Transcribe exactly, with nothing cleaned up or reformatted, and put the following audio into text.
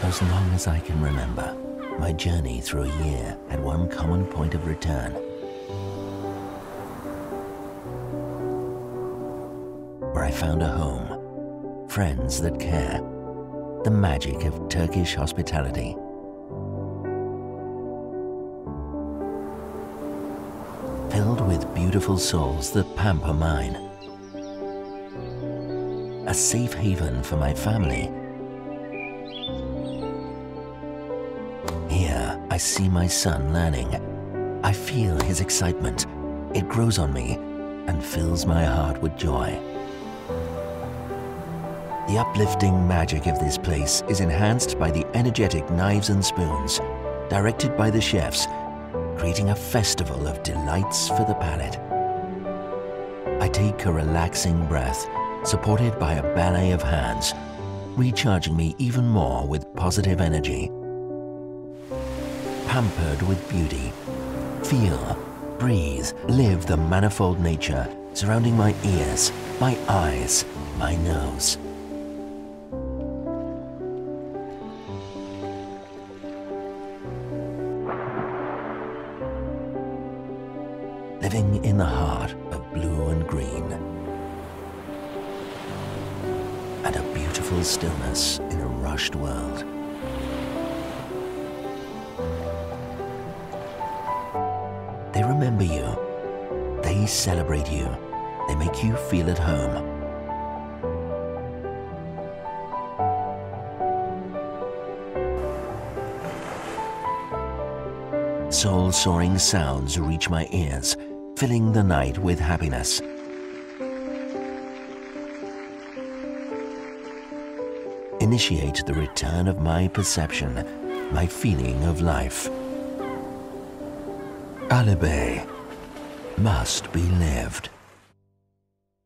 As long as I can remember, my journey through a year had one common point of return. Where I found a home, friends that care, the magic of Turkish hospitality. Filled with beautiful souls that pamper mine. A safe haven for my family. Here, I see my son learning. I feel his excitement. It grows on me and fills my heart with joy. The uplifting magic of this place is enhanced by the energetic knives and spoons, directed by the chefs, creating a festival of delights for the palate. I take a relaxing breath, supported by a ballet of hands, recharging me even more with positive energy. Pampered with beauty, feel, breathe, live the manifold nature surrounding my ears, my eyes, my nose. Living in the heart of blue and green. And a beautiful stillness in a rushed world. They remember you. They celebrate you. They make you feel at home. Soul-soaring sounds reach my ears, filling the night with happiness. Initiate the return of my perception, my feeling of life. Ali Bey must be lived.